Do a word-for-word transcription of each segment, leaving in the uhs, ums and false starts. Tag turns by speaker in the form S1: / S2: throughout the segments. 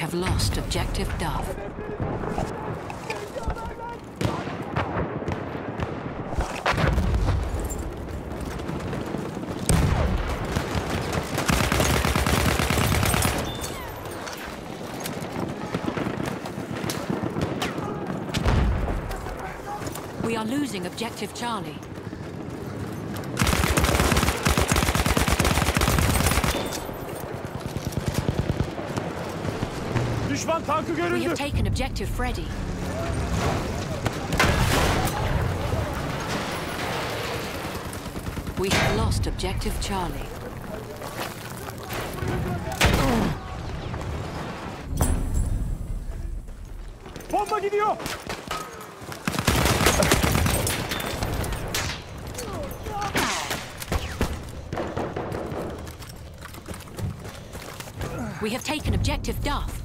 S1: have lost objective Duff. We are losing objective Charlie.
S2: Düşman tankı görüldü.
S1: We have taken objective Freddy. We have lost objective Charlie.
S2: Bomba gidiyor.
S1: We have taken objective Duff.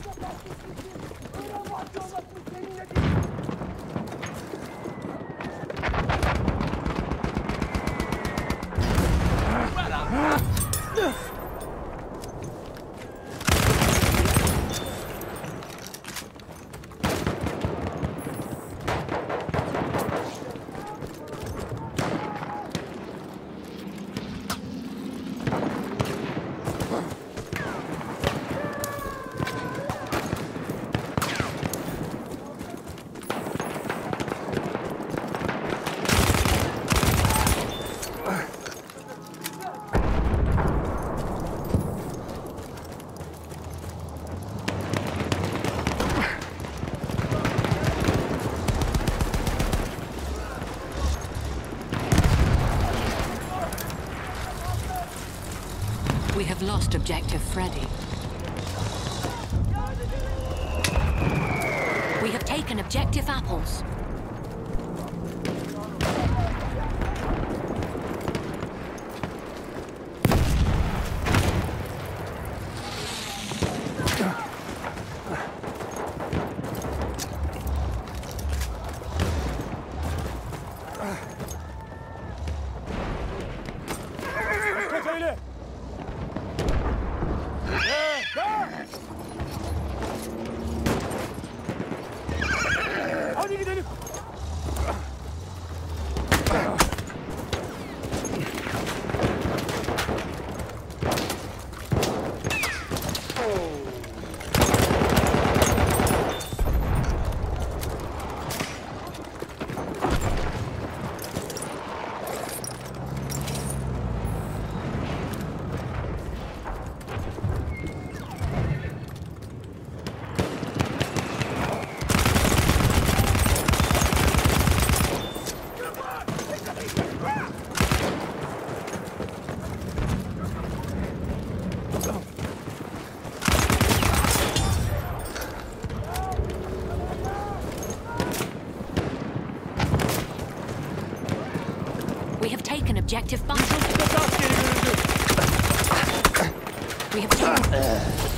S1: We have lost objective Freddy. We have taken objective Apples.
S2: Hadi gidelim.
S1: We have taken objective Bunker.
S2: Takas geri görüldü.
S1: We have taken...